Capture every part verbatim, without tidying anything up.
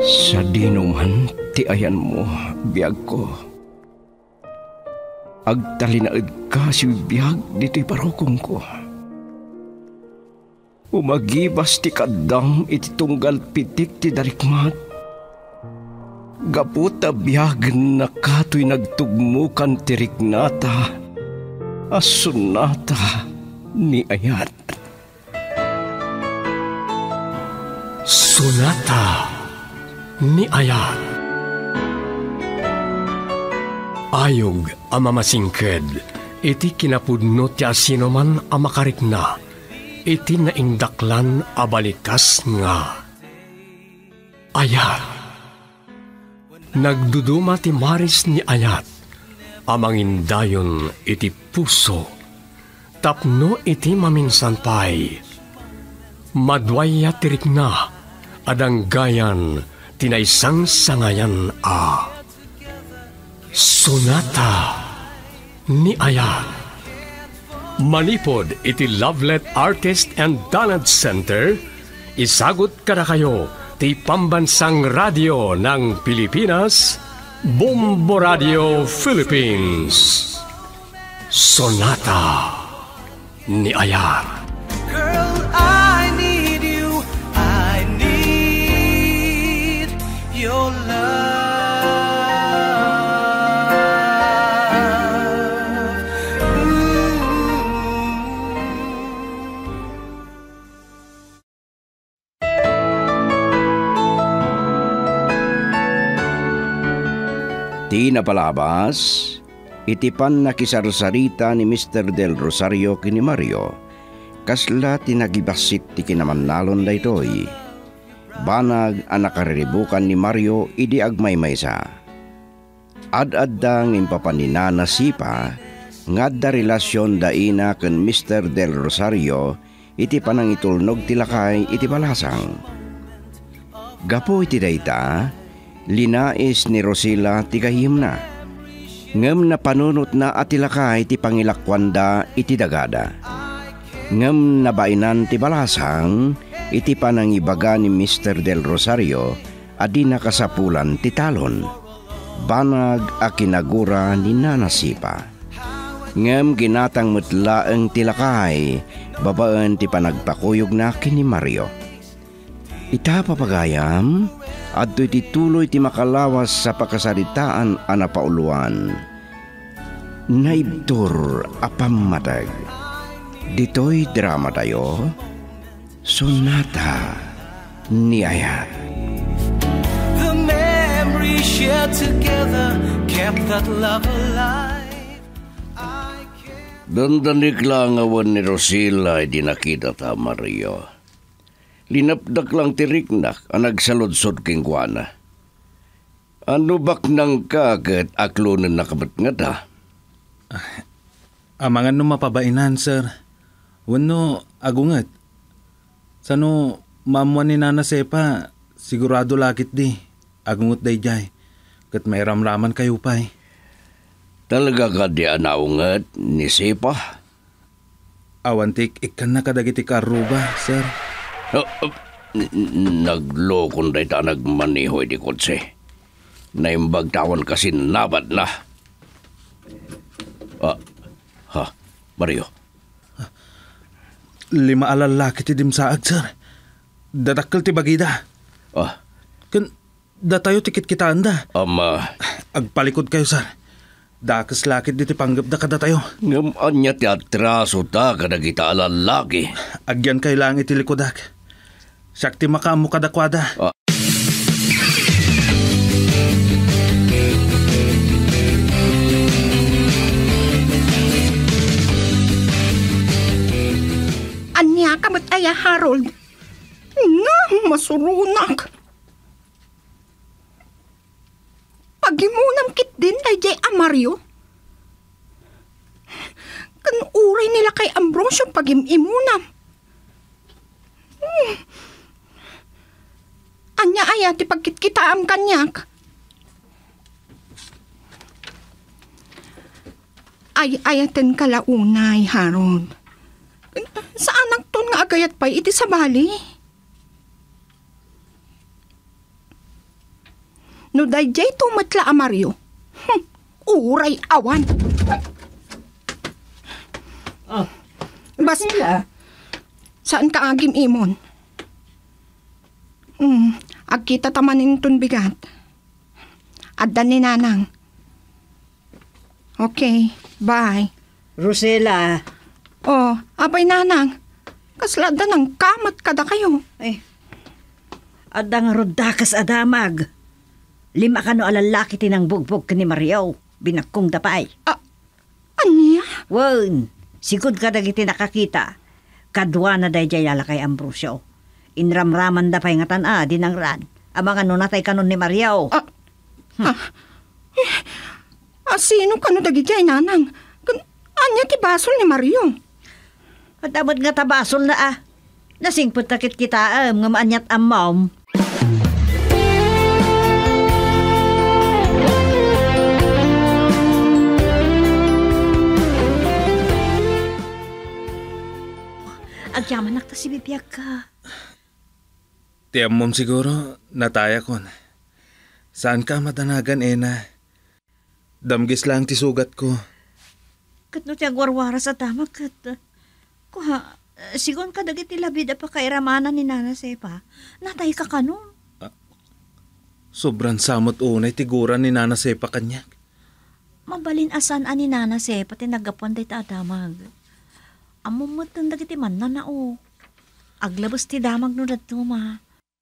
Sa dinuman ti ayan mo, biyag ko. Agtalinaed ka si biyag dito'y parokong ko. Umagibas ti kadam iti tunggal pitik ti darikmat. Gaputa biyag na kato'y nagtugmukan ti riknata, asunata ni ayat. Sunata ni ayat. Ayog amamasingked, iti kinapudno ti asinoman amakarikna, iti naindaklan abalikas nga. Ayat. Nagduduma ti maris ni ayat, amangindayon iti puso, tapno iti maminsan pay. Madwaya tirikna, adang gayan, tinaysang sangayan a. Sonata ni ayat. Manipod iti Lovelet Artist and Talent Center, isagot kada kayo ti Pambansang Radio ng Pilipinas, Bombo Radio Philippines. Sonata ni ayat. Girl, I need you, I need your love. Di napalabas, itipan na kisarsarita ni Mister Del Rosario kini Mario, kasla tinagibasit ti kinamanlalon daytoy. Banag ang nakariribukan ni Mario idi agmaymaysa. Ad-addang impapaninana sipa, ngadda relasyon daina ken Mister Del Rosario iti panang itulnog tilakay iti balasang. Gapo iti dayta, linais ni Rosila ti gahim na. Ngem na panunot na atilakay ti pangilakwanda iti dagada. Ngem nabainan ti balasang iti panangibaga ni Mister Del Rosario adi nakasapulan ti talon. Banag a kinagura ni Nanasipa. Ngem ginatang mutlaeng tilakay babaan ti panagpakuyog na kini Mario. Ita papagayam, adto iti tuloy ti makalawas sa pakasaritaan a napauluan. Naibtur apammatag. Dito'y drama tayo, Sonata ni ayat. The memory shared together kept that love alive. Dandanik lang awan ni Rosila ay dinakita ta, Mario. Linapdak lang tiriknak ang nagsaludsod king kuana. Ano bak nang kagat aklunan nakabat nga ta? Ah, amangan no mapabainan, sir. Wano agungat. Sano mamuan ni Nana Sepa, sigurado lakit di. Agungot day jay. Kat may ramraman kayo pa'y. Talaga ka di anaungat ni Sepa? Awantik ikan na kadagiti karuba, sir. Uh, uh, naglokon day ta nagmanihoy di kotse. Naimbag tawan kasi nabat na. Ah, ha, Mario. Lima alalaki ti dimsaag, sir. Dadakkel ti bagida. Ah. Kan, datayo tikit kitaan da. Ama. Agpalikod kayo, sir. Dakas lakit diti panggap da kada tayo. Ngam anya ti atraso ta kada kita alalaki. Agyan kay lang itilikodak. Sakti makamu kadakwada. Ah. Anya ka ba't aya, Harold? Na, masurunak. Pagimunam kit din kay Jay Amario. Kan uray nila kay Ambrosio pagimunam. Hmm. Anya aya ti pagkitkitaam kanyak. Ay ayaten kalaunay, Harold. Saan nagton nga agayat pa'y iti sa bali? No dayjay tumatla a Mario. Hm, uray awan. Oh, Bas, sila. saan ka agim imon? Hmm, agkita tamanin ton bigat. Addan ni Nanang. Okay, bye. Rosela. Oh, abay Nanang. Kaslada ng kamat kada kayo. Ay, adang rodakas adamag. Lima ka no alalaki tinang bugbog ka ni Mario. Binakong dapay. Anya? Wan, sigod ka dagiti nakakita. Kadwa na day jay kay Ambrosio. Inramraman dapay nga tana, dinangran. Amang ano natay kanon ni Mario. Ah, ah, eh, ah, sino ka no dagijay Nanang? Kan, anya ti basol ni Mario? Adamot nga tabasol na ah. Nasingpot takit kita am nga maanyat am mom. Agyaman nakta si bibiyag ka. Tiyam mom siguro, nataya kon. Saan ka madanagan, Ena? Damgis lang ti sugat ko. Kat no tiyag warwara sa tama kat. Kuha, sigon ka dagiti labida pa kairamanan ni Nana Sepa. Natay ka kanon. Sobrang samot unay tiguran ni Nana Sepa kanyak. Mabalin asan ani Nana Sepa tinagapon day ta damag. Amumot ng dagiti man na nao. Aglabos ti damag no dadto ma.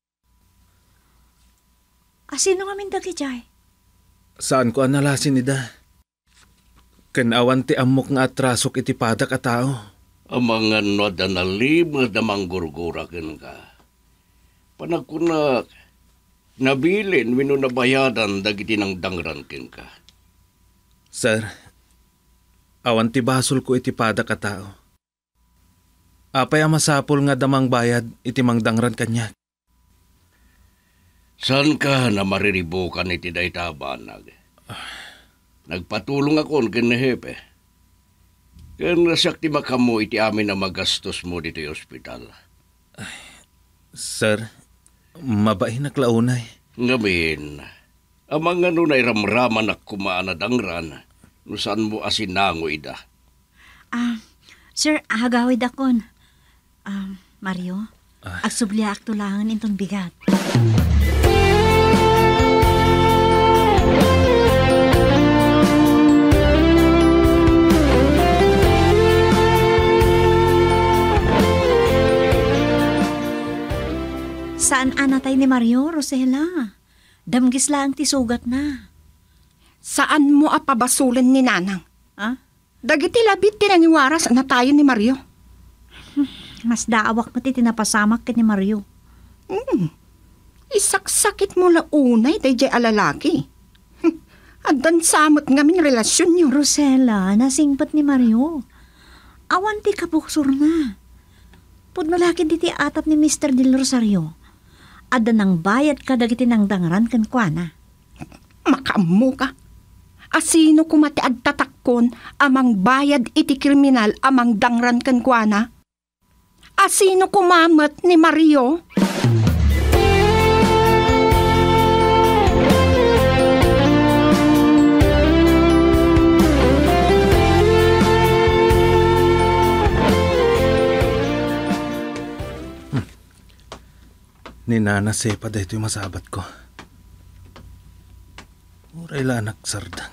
Asino nga min dagi jay? Saan ko analasin ida? Kanawan ti amok nga atrasok iti padak a tao. Amang ano da nalimad na manggurgura ken ka. Panagkunak, nabilin wino nabayadan dagiti nang dangran ken ka. Sir, awan ti basol ko iti padak a tao. Apay ang masapol nga damang bayad iti mangdangran kanya. San ka na mariribukan iti daytabanag? Nagpatulong ako ken ni Hepe. Ken nasakti makamo iti amin na magastos mo dito yung ospital. Sir, mabahin na klaunay. Ngamin, amang ano na iramraman na kumaan na dangran, no saan mo asinango ida. Ah, sir, agawid akon. Ah, Mario, ah. Agsubli ak tulangan intong bigat. Saan anatay ni Mario, Rosela? Damgis lang ti sugat na. Saan mo apabasulan ni Nanang? Ha? Dagiti labit tinangiwaras na tayo ni Mario. Mas daawak mo ti tinapasamak ka ni Mario. Hmm. Isaksakit mo la unay dayjay alalaki. Hm. Addan samot ngamin relasyon niyo. Rosela, nasingpat ni Mario. Awan ti kapuksor na. Pudno lakin ti atap ni Mister Del Rosario. Ada nang bayad ka dagiti nang dangran kan kuana. Makamu ka. Asino kumati agtatakon amang bayad iti kriminal amang dangran kan kuana? Asino kumamat ni Mario? Hmm. Ni Nana Sepa dahito yung masabat ko. Uray lanak sardang.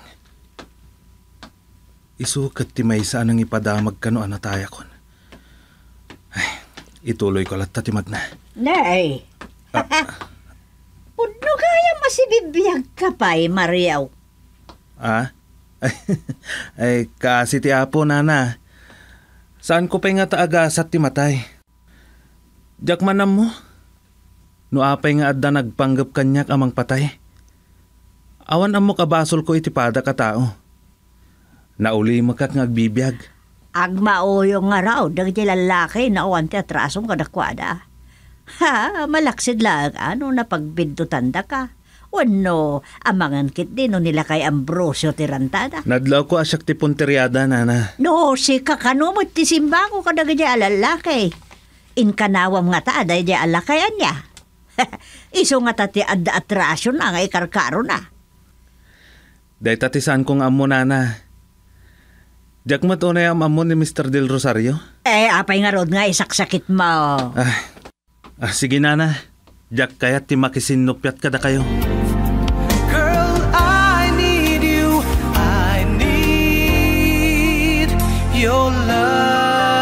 Isukat ti may saan ang ipadamag ka no anataya kon. Ay, ituloy ko lahat tatimad na. Nay! Ah. Pudno kaya masibibiyag ka pa eh, Mariaw. Ah? Ay, ay kasi ti apo, Nana. Saan ko pa nga taagasat ti matay? Diyak manam mo. No apay nga adda nagpanggap kanyak amang patay. Awan amo kabasol ko iti pada ka tao. Nauli makak nga agbibiyag. Agmauyo nga raw, dagiti lalaki na uwan ti atrasom kadakwada. Ha, malaksid lang, ano na pagbindutan da ka. Wano, amangan kit din no nila kay Ambrosio tirantada. Nadlaw ko asyak ti punteriada, Nana. No, si kakanumot ti simbango ka dagiti alalaki. Inkanawam nga ta, dahil di alakayan niya. Iso nga tati adda atrasyon na nga ikarkaro na. Day tatisan kong amo nana. Diyak mo tunay ang amo ni mister Del Rosario? Eh, apay nga rod nga isaksakit mo. Ah, ah sige nana. Diyak kaya ti makisinupyat kada kayo. Girl, I need you. I need your love.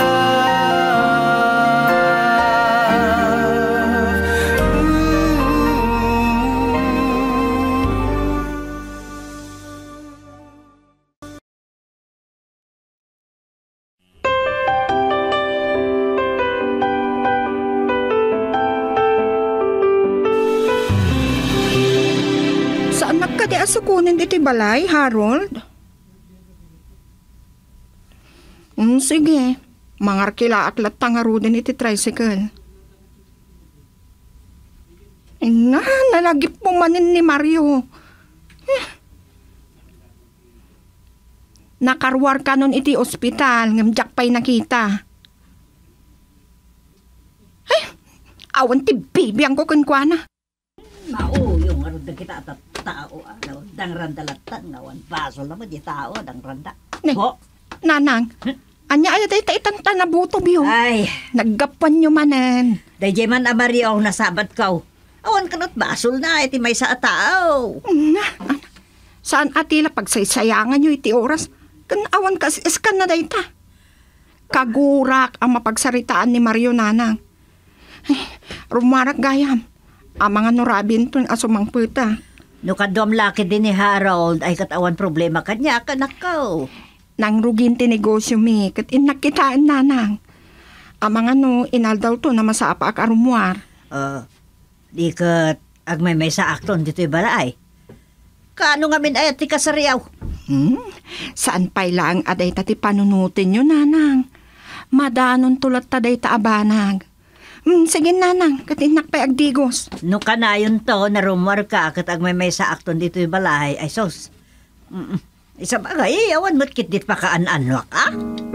Saan nagkadi asukunin iti balay, Harold? Hmm, sige. Mangarkila at latangarudin iti tricycle. Nga, nalagip mo manin ni Mario. Eh. Nakarwar ka nun iti ospital, ngamjak pa'y nakita. Ay, awan ti baby ang kukunkwana. Mao, yung nga rod na kita at tao. Ano, dang randalatan nga wan. Baso naman di tao, dang randa. Ne, Ho? nanang, anya ayaw tayo itang tanabuto biyo. Ay, Naggapan nyo manan. dahil man amari ako nasabat ka. Awan ka na't basol na, iti may sa tao. Nga, ana. Saan atila pagsaysayangan nyo iti oras? Kan awan ka iskan na dayta. Kagurak ang mapagsaritaan ni Mario nanang. Ay, rumarak gayam. Ang mga norabin to asumang puta. No kadom laki din ni Harold ay katawan problema kanya kanakaw. Nang rugin ti negosyo mi, kat inakitaan nanang. Ang mga no, inaldaw to na masapa ak arumuar. Uh, di kat agmay may sa akton dito'y balay. Kaano nga min ay ti kasariyaw? Hmm? Saan pa'y lang aday tati panunutin nyo, nanang? Madanon tulat taday ta abanag. Hmm, sige nanang, katinak pa'y agdigos. No kanayon to, narumar ka kat agmay may sa akton dito'y balay ay sos. Mm-mm. Isa bagay, awan mo't kitit pa kaan-anwak, ah?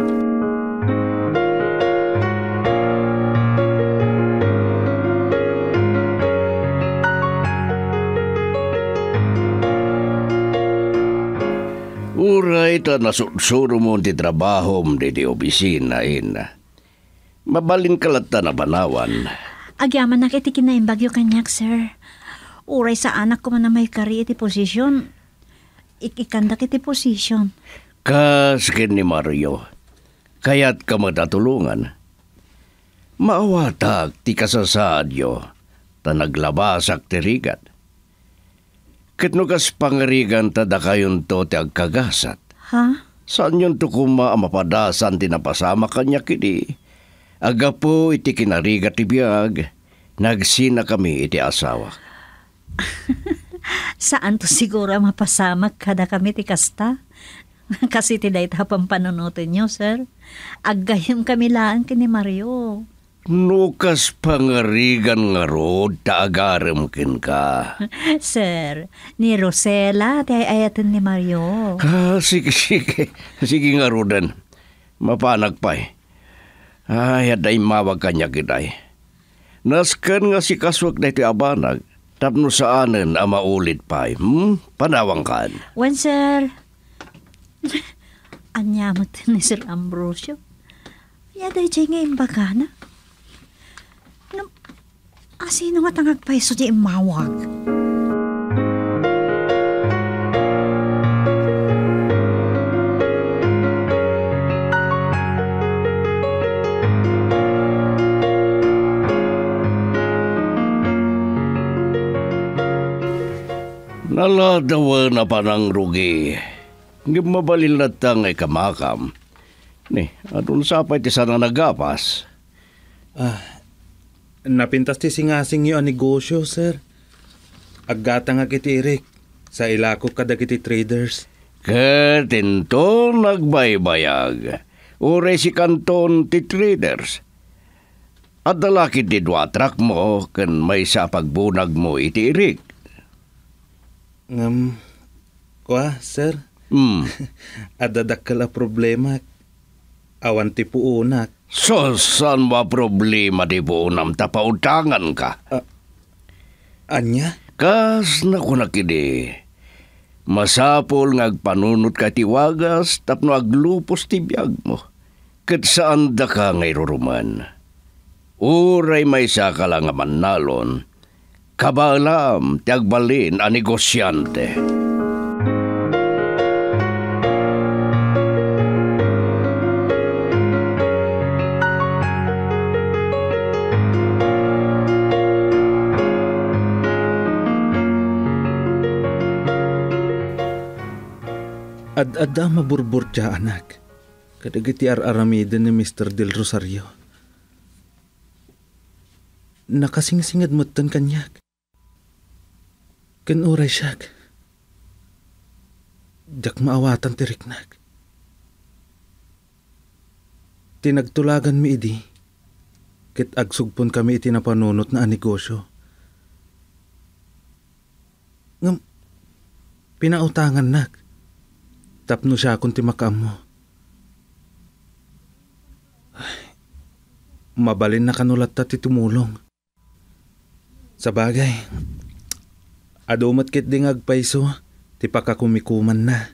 Uray ta nasursuro mo ti trabaho mo di di opisina in. Mabalin kalata na banawan. Agyaman na kiti kinaimbagyo kanyak, sir. Uray sa anak ko man na may kari iti posisyon. Ikikanda kiti posisyon. Kaskin ni Mario. Kaya't ka matatulungan. Maawatag ti kasasadyo ta naglabasak ti rigat. Kitno kas pangarigan tada kayon to ti agkagasat. Ha? Saan yun to kuma mapadasan ti napasama kanya kini? Aga po iti kinarigat ti biyag. Nagsina kami iti asawa. Saan to siguro mapasamak kada kami ti kasta? Kasi ti dayta hapang panunutin nyo, sir. Agayam kami laan kini Mario. Nukas pangarigan nga rod ta agarem ken ka. Sir, ni Rosela ti ayatan ni Mario. Ah, sige, sige. Sige nga rodan. Mapanag pa eh. Ay, aday mawag kanya kitay. Naskan nga si kaswag na iti abanag. Tapno saanan ang maulit pa eh. Hmm? Panawang kan. Wan, sir. Anyamot ni Sir Ambrosio. Yaday jay nga imbaga na. No, asino nga tangag paiso di imawag? Naladawa na panang rugi. Mabalil na tang ay kamakam. Ni, adun sapay ti sana nagapas. Ah, napintas ti singasing yo ang negosyo, sir. Agata nga kiti Eric. Sa ilako kada kiti traders. Katinto nagbaybayag. Ure si kanton ti traders. At dalaki ti duatrak mo kan may sa pagbunag mo iti Eric. Ngam, kwa, sir? Hmm. Adadakal a problema. Awan ti puunak. So, saan ba problema di po nam tapautangan ka? Uh, Anya? Kas na ko nakidi. Masapol nga agpanunot ka tiwagas tapno aglupos ti biyag mo. Kat saan da ka ngay ruruman. Uray may saka lang nga manalon. Kabalam ti agbalin a negosyante. Ad-adda maburbur tya anak. Kadagiti ar-aramiden ni Mister Del Rosario. Nakasingsingad mo't tan kanyak. Kan uray siyak. Jak maawatan tiriknak. Tinagtulagan mi idi. Kit agsugpon kami iti napanunot na negosyo. Ngam, pinautangan nak. Tapno siya akong timakam mo. Ay, mabalin na kanulat ta ti tumulong. Sa bagay, adumat kit ding agpaiso, ti pakakumikuman na.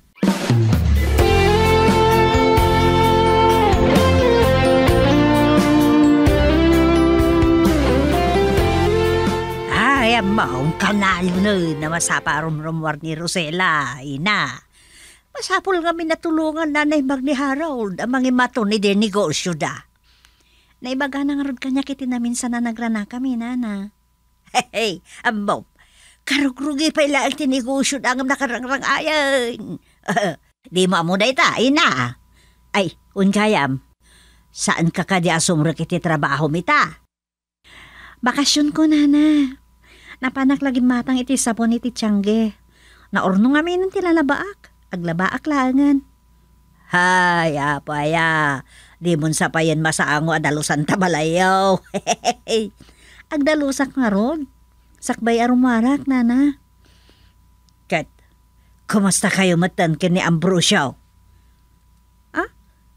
Ay, amaong kanalo na masapa rumrumwar ni Rosela, ina. Masapol kami natulungan na naibag ni Harold ang mga mato ni de negosyo da. Naibaga na nga rod kanya kiti na minsan na nagrana kami, nana. Hey, hey, ambaw, karugrugi pa ila ang tinegosyo da ang nakarangrang ayan. Uh, di mo amo da ita, ina. Ay, unkayam, saan ka ka di asumro kiti trabaho mita? Bakasyon ko, nana. Napanak lagi matang iti sapon iti tiyangge. Naorno nga min tilalabaak. Aglabaak langan. Hay, apaya. Di mon sa payan masaango adalusan tabalayaw. Agdalusak nga ron. Sakbay arumarak, nana. Kat, kumusta kayo matan kin ni Ambrosio? Ah?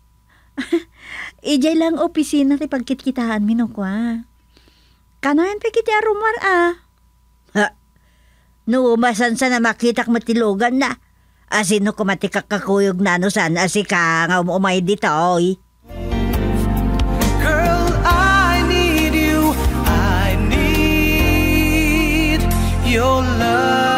Ijay lang opisina ti pagkitkitaan minukwa. Kanayan pa kiti arumar ah. Ha? No, masansa na makitak matilogan na. Asino kumati kakakuyog na no san asika nga umumay dito, oy. Girl, I need you. I need your love.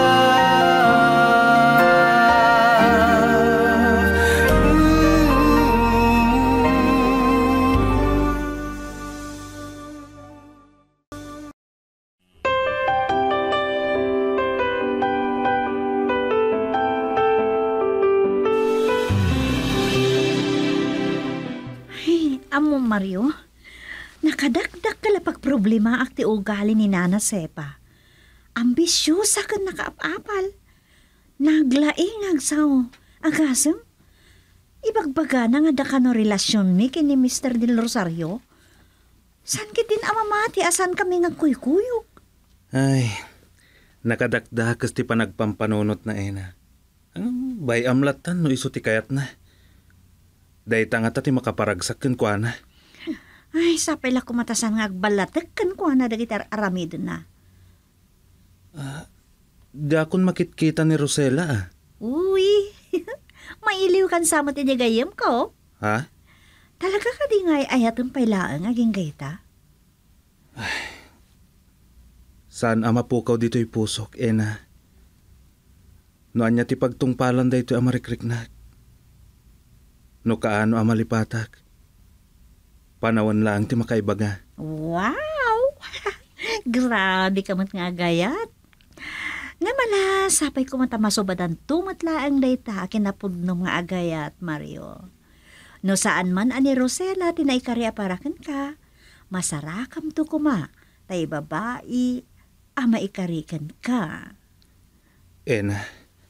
Amo Mario, nakadakdak kalapag problema ak ti ugali ni Nana Sepa. Ambisyosa kan nakaapapal. Naglaing agsaw. Agasem, ibagbaga na nga da ka no relasyon mi kini Mister Del Rosario. San kitin amamati asan kami ngagkuykuyog? Ay, nakadakdak kas ti panagpampanunot na ena. Ang bay amlatan no iso ti kayat na. Dahita nga tati makaparagsak kan kwa na. Ay, sapay la kumatasan nga agbalatek kan kwa na dagitar aramid na. Ah, di akon makitkita ni Rosela ah. Uy, mailiw kan sa mo ti gayem ko. Ha? Talaga ka di nga ayatong pailaan aging gayta? Ay, saan ama pukaw dito'y pusok, ena? Noan niya ti pagtungpalan da ito'y amarikrik-nak. No kaano amalipatak. Panawan lang ti makaibaga. Wow! Grabe ka mat nga gayat. Nga mala, sapay ko matamasobadan tumatlaang dayta kinapudnom nga agayat, Mario. No saan man ani Rosela tinaikari aparakan ka, masarakam to kuma, tay babae, ama ikarikan ka. Ena.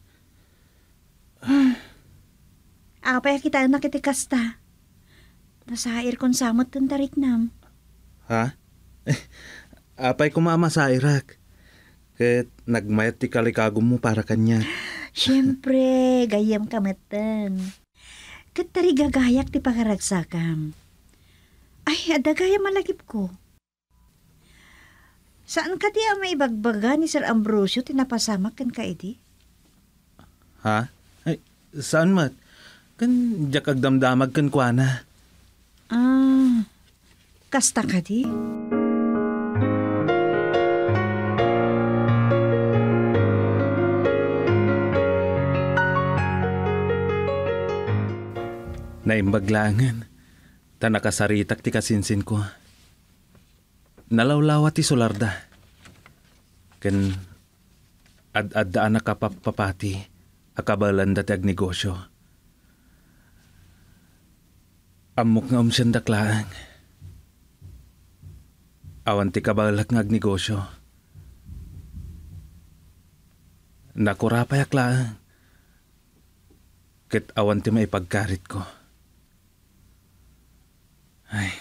Apay kita nakitikasta. Nasair kon samot ten tarik nam. Ha? Apay kumama sa Irak. Ket nagmayat ti kalikagom mo para kanya. Siyempre, gayam kamatan. Ket tari gagayak ti pakaragsakam. Ay, ada gayam malagip ko. Saan ka di ang maibagbaga ni Sir Ambrosio tinapasamak kan ka iti? Ha? Ay, saan mat? Kan jak agdamdamag kan kwa na. Ah, kasta ka di? Naimbaglangan. Ta nakasaritak ti kasinsin ko. Nalawlawa ti solarda. Ken ad-addaan na kapapapati akabalan dati ag negosyo. Amok nga umsyan daklaang. Awan ti kabalak nga ag negosyo. Nakurapay aklaang. Ket awan ti maipagkarit ko. Ay,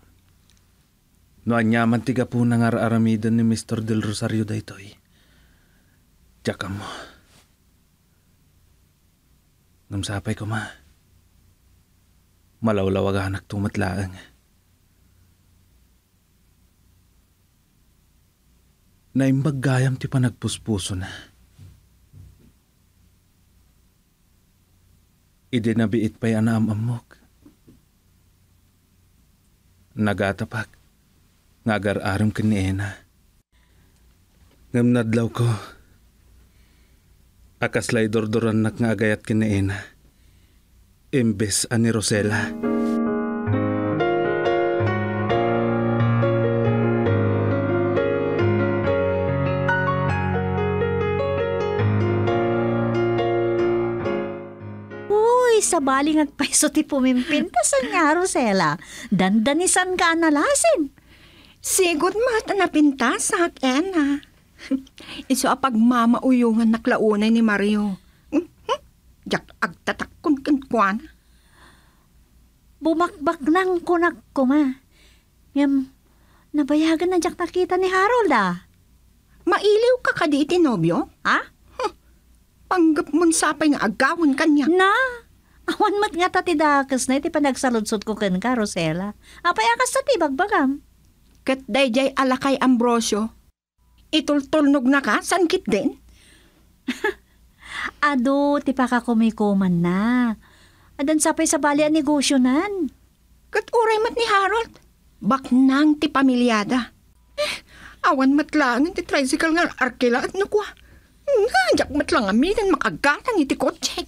no anyaman tiga po nang aramidan ni Mister Del Rosario daytoy. Tsaka mo. Ngamsapay ko ma. Malawlawag anak tumatlaang. Naimbag gayam ti panagpuspuso na. Idi nabiit pa'y anaam-amok. Nagatapak, ngagar-aram ka ni Ena. Ngamnadlaw ko, akaslay dordoran nak nga agayat ka ni Ena. Imbes ani Rosela. Sa baling agpaiso ti pumimpin ta sa nga, Rosela. Dandanisan ka analasin. Sigod mata na pintas sa akin, ha? Iso apag mamauyungan naklaunay ni Mario. Jak agtatakon kan Bumakbak nang kunak ko, ma. Yam, nabayagan na jak nakita ni Harold, ah. Mailiw ka ka di itinobyo? Ha? Huh. Panggap mong sapay nga agawon kanya. Na, awan mat nga tatidakas na iti panagsaludsod ko kan ka, Rosela. Apay akas sa tibagbagam. Kat dayjay alakay Ambrosio. Itultulnog na ka, sankit din? Ado, ti pakakumikuman na. Adan sapay sa bali ang negosyo nan. Kat uray mat ni Harold. Baknang ti pamilyada. Eh, awan mat lang ti tricycle nga arkila at nakwa. Nga, jak mat lang aminan makagatang iti kotse.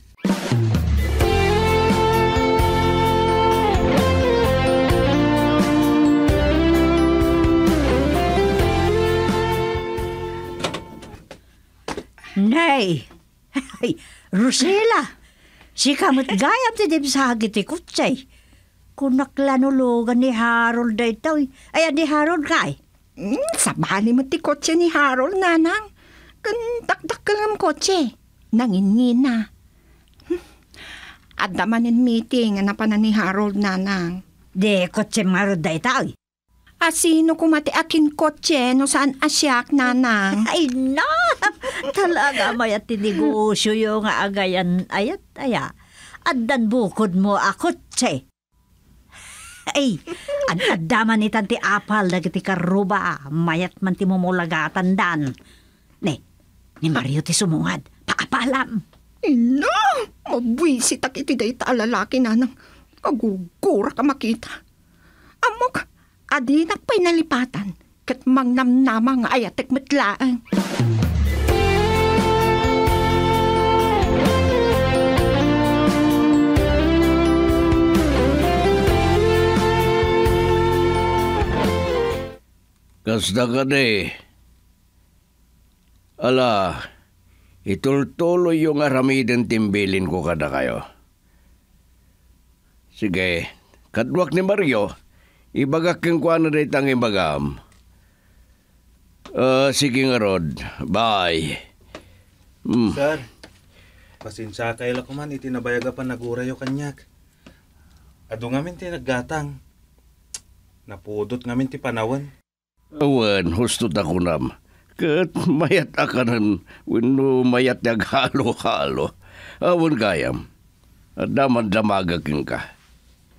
Nay! Ay, Rosela! Si kamot gayam ti dibsagit ti kutsay. Kunaklanulugan ni Harold da ito. Ay, di Harold kay. Mm, sabali mo ti kotse ni Harold, nanang. Kan takdak ka ng kotse. Nangingin na. Hmm. At damanin meeting na pa na ni Harold, nanang. Di kotse marod da ito. Asino kumati akin kotse no saan asyak, nanang? Ay, na! Talaga mayat tinegosyo yung agayan ayat aya. Addan bukod mo ako, tse. Ay, ad-addaman ni tanti apal na kiti karuba. Mayat man ti mumulagatan dan. Ne, ni Mario ti sumungad. Paapalam. Ina! Mabwisit ak iti day ta lalaki, nanang. Agugura ka makita. Amok, adi nakpay nalipatan. Kat mangnamnama nga ayatek matlaan. Kasda ka de. Ala, itultuloy yung aramiden timbilin ko kada kayo. Sige, kadwak ni Mario, ibagak yung kuha na rin tang ibagam. Uh, sige nga, Rod. Bye. Mm. Sir, pasensya kayo lang kuman, itinabayaga pa nagurayo kanyak. Ado ngamin ti naggatang. Napudot ngamin ti panawan. Awan, hustot ako nam. Kat mayat akanan, wino mayat yag halo-halo. Awan gayam. Daman damagakin ka.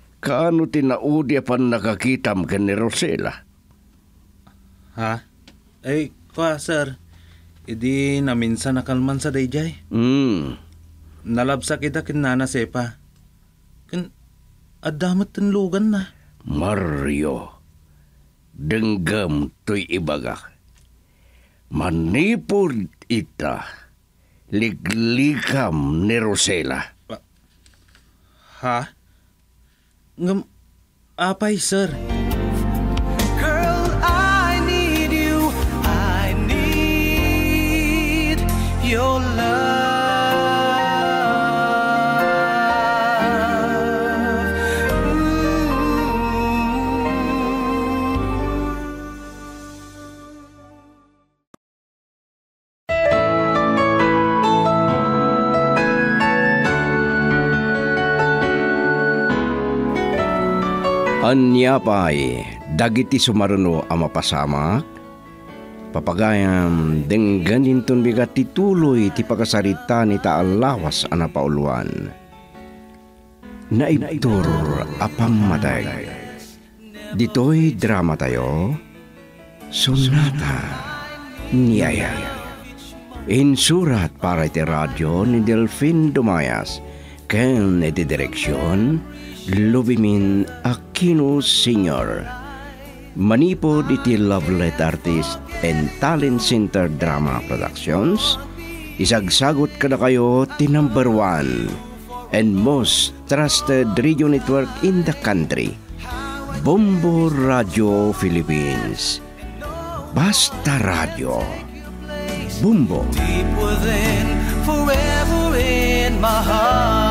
Kaano tinaudi pan nakakitam ka ni Rosela? Ha? Ay, kwa, sir. Idi naminsan nakalman sa dayjay. Hmm. Nalabsak ita kin Nana Sepa. Kin, adamat ten lugan na. Mario, denggam to'y ibagak. Manipod ita, liglikam ni Rosela. Ha? Ngam, apay, sir. Girl, I need you. I need your love. Anya pa'y dagiti sumaruno ang mapasamak, papagayam dengganin ton bigat tituloy ti pagkasarita ni taalawas ang napauluan. Naibtur apang maday. Dito'y drama tayo, Sonata Niyaya. Insurat para iti radyo ni Delfin Dumayas, ken iti direksyon Lubimin Aquino Senior Manipod iti Lovelet Artist and Talent Center Drama Productions. Isagsagot kada kayo ti number one and most trusted radio network in the country, Bombo Radio Philippines. Basta Radio Bombo. Deep within, forever in my heart.